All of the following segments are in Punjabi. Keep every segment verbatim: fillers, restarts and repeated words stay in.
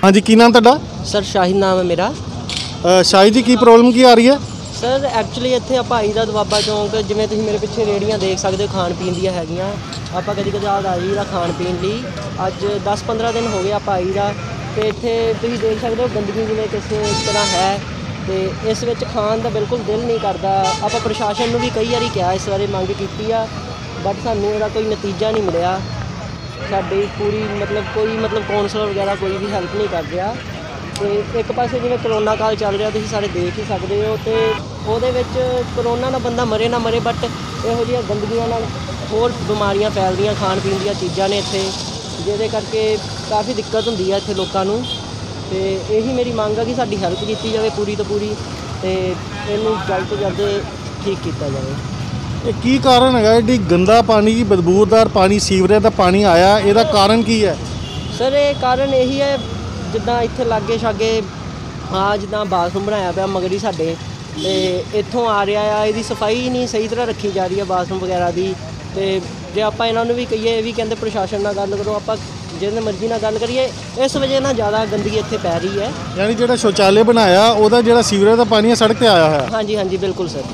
हाँ जी, की नाम तुहाडा? सर शाहिद नाम है मेरा। शाहिद जी, की प्रॉब्लम की आ रही है? सर एक्चुअली इत्थे ਆਪਾਂ ਆਈ ਦਾ ਦੁਆਬਾ ਚੌਂਕ, ਜਿਵੇਂ ਤੁਸੀਂ ਮੇਰੇ ਪਿੱਛੇ ਰੇੜੀਆਂ ਦੇਖ ਸਕਦੇ ਹੋ ਖਾਣ ਪੀਣ ਦੀਆਂ ਹੈਗੀਆਂ। ਆਪਾਂ ਕਦੀ ਕਦਾਰ ਆ ਜਾਈਦਾ ਖਾਣ ਪੀਣ ਲਈ। ਅੱਜ ਦਸ ਪੰਦਰਾਂ ਦਿਨ ਹੋ ਗਏ ਆਪਾਂ ਆਈ ਦਾ, ਤੇ ਇੱਥੇ ਤੁਸੀਂ ਦੇਖ ਸਕਦੇ ਹੋ ਗੰਦਗੀ ਜਿਵੇਂ ਕਿਸੇ ਤਰ੍ਹਾਂ ਹੈ, ਤੇ ਇਸ ਵਿੱਚ ਖਾਣ ਦਾ ਬਿਲਕੁਲ ਦਿਲ ਨਹੀਂ ਕਰਦਾ। ਆਪਾਂ ਪ੍ਰਸ਼ਾਸਨ ਨੂੰ ਵੀ ਕਈ ਵਾਰੀ ਕਿਹਾ, ਇਸ ਬਾਰੇ ਮੰਗ ਕੀਤੀ ਆ, ਬਟ ਸਾਨੂੰ ਇਹਦਾ ਕੋਈ ਨਤੀਜਾ ਨਹੀਂ ਮਿਲਿਆ। ਸਾਡੀ ਪੂਰੀ ਮਤਲਬ ਕੋਈ ਮਤਲਬ ਕੌਂਸਲਰ ਵਗੈਰਾ ਕੋਈ ਵੀ ਹੈਲਪ ਨਹੀਂ ਕਰ ਰਿਹਾ। ਤੇ ਇੱਕ ਪਾਸੇ ਜਿਵੇਂ ਕਰੋਨਾ ਕਾਲ ਚੱਲ ਰਿਹਾ, ਤੁਸੀਂ ਸਾਰੇ ਦੇਖ ਹੀ ਸਕਦੇ ਹੋ, ਤੇ ਉਹਦੇ ਵਿੱਚ ਕਰੋਨਾ ਨਾਲ ਬੰਦਾ ਮਰੇ ਨਾ ਮਰੇ, ਬਟ ਇਹੋ ਜਿਹੀਆਂ ਗੰਦਗੀਆਂ ਨਾਲ ਹੋਰ ਬਿਮਾਰੀਆਂ ਫੈਲਦੀਆਂ। ਖਾਣ ਪੀਣ ਦੀਆਂ ਚੀਜ਼ਾਂ ਨੇ ਇੱਥੇ, ਜਿਹਦੇ ਕਰਕੇ ਕਾਫੀ ਦਿੱਕਤ ਹੁੰਦੀ ਹੈ ਇੱਥੇ ਲੋਕਾਂ ਨੂੰ। ਤੇ ਇਹੀ ਮੇਰੀ ਮੰਗ ਆ ਕਿ ਸਾਡੀ ਹੈਲਪ ਕੀਤੀ ਜਾਵੇ ਪੂਰੀ ਤੋਂ ਪੂਰੀ, ਤੇ ਇਹਨੂੰ ਜਲਦ ਤੋਂ ਜਲਦ ਠੀਕ ਕੀਤਾ ਜਾਵੇ। ਇਹ ਕੀ ਕਾਰਨ ਹੈਗਾ ਐਡੀ ਗੰਦਾ ਪਾਣੀ, ਬਦਬੂਦਾਰ ਪਾਣੀ, ਸੀਵਰੇਜ ਦਾ ਪਾਣੀ ਆਇਆ, ਇਹਦਾ ਕਾਰਨ ਕੀ ਹੈ? ਸਰ ਇਹ ਕਾਰਨ ਇਹੀ ਹੈ, ਜਿੱਦਾਂ ਇੱਥੇ ਲਾਗੇ ਛਾਗੇ ਆ ਜਿੱਦਾਂ ਬਾਥਰੂਮ ਬਣਾਇਆ ਪਿਆ ਮਗਰੀ ਸਾਡੇ, ਤੇ ਇੱਥੋਂ ਆ ਰਿਹਾ ਆ, ਇਹਦੀ ਸਫਾਈ ਨਹੀਂ ਸਹੀ ਤਰ੍ਹਾਂ ਰੱਖੀ ਜਾ ਰਹੀ ਹੈ ਬਾਥਰੂਮ ਵਗੈਰਾ ਦੀ। ਤੇ ਜੇ ਆਪਾਂ ਇਹਨਾਂ ਨੂੰ ਵੀ ਕਹੀਏ, ਇਹ ਵੀ ਕਹਿੰਦੇ ਪ੍ਰਸ਼ਾਸਨ ਨਾਲ ਗੱਲ ਕਰੋ, ਆਪਾਂ ਜਿਹਦੇ ਮਰਜ਼ੀ ਨਾਲ ਗੱਲ ਕਰੀਏ, ਇਸ ਵਜ੍ਹਾ ਨਾਲ ਜ਼ਿਆਦਾ ਗੰਦਗੀ ਇੱਥੇ ਪੈ ਰਹੀ ਹੈ। ਯਾਨੀ ਜਿਹੜਾ ਸ਼ੌਚਾਲय ਬਣਾਇਆ ਉਹਦਾ ਜਿਹੜਾ ਸੀਵਰੇਜ ਦਾ ਪਾਣੀ ਹੈ ਸੜਕ ਤੇ ਆਇਆ ਹੋਇਆ? ਹਾਂਜੀ ਹਾਂਜੀ ਬਿਲकुल सर।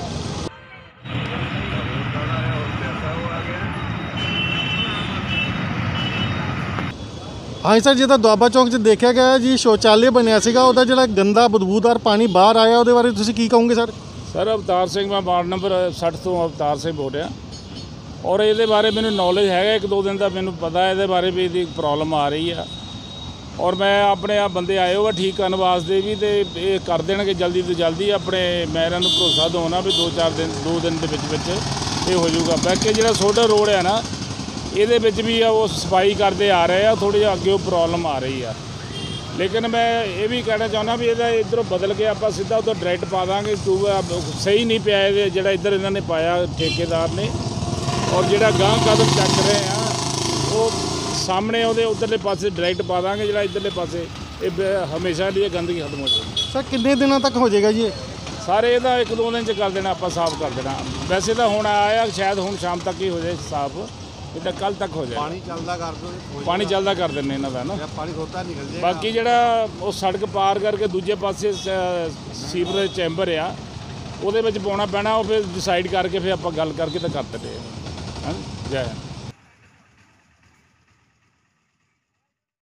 हाँ सर, जिदा दुआबा चौक च देखा गया जी शौचालय बनया सीगा, ਉਹਦਾ ਜਿਹੜਾ गंदा बदबूदार पानी बाहर आया, ਉਹਦੇ ਬਾਰੇ ਤੁਸੀਂ ਕੀ ਕਹੋਗੇ ਸਰ? सर अवतार सिंह मैं वार्ड नंबर साठ तो अवतार सिंह बोल रहा, और ये बारे मैंने नॉलेज है, एक दो दिन का मैंू पता है ये बारे भी इसकी प्रॉब्लम आ रही है, और मैं अपने आप बंदे आए हो ठीक करने वास्ते भी, तो ये कर देंगे जल्दी तो जल्दी। अपने मेयरां नूं भरोसा दौना भी दो चार दिन दो दिन के विच विच ये हो जाऊगा। बाकी जो सोडा रोड है ना, ये भी वो सफाई करते आ रहे हैं, थोड़ी अगे प्रॉब्लम आ रही है। लेकिन मैं ये भी कहना चाहना भी ये इधरों बदल के आप सीधा उधर डायरेक्ट पा देंगे, ट्यूब सही नहीं पाया जो इधर इन्होंने पाया ठेकेदार ने, और जोड़ा गांह कदम चक रहे हैं वो सामने वो उधरले पासे डायरेक्ट पा देंगे, जो इधरले पासे ये हमेशा लिए गंदगी खत्म हो जाएगी। सर कितने दिनों तक हो जाएगा जी? सारे ये एक दो दिन च कर देना, आप साफ कर देना। वैसे तो हुण आया, शायद हुण शाम तक ही हो जाए साफ, इतना कल तक हो जाए। पानी चलता कर दो, पानी चलता कर देने इन्हों का ना, पानी होता निकल जाएगा। बाकी जोड़ा वो सड़क पार करके दूजे पासे सीवरेज चैंबर आ, वो पाना पैना, वो फिर डिसाइड करके फिर आप गल करके तो कर देते हैं। जय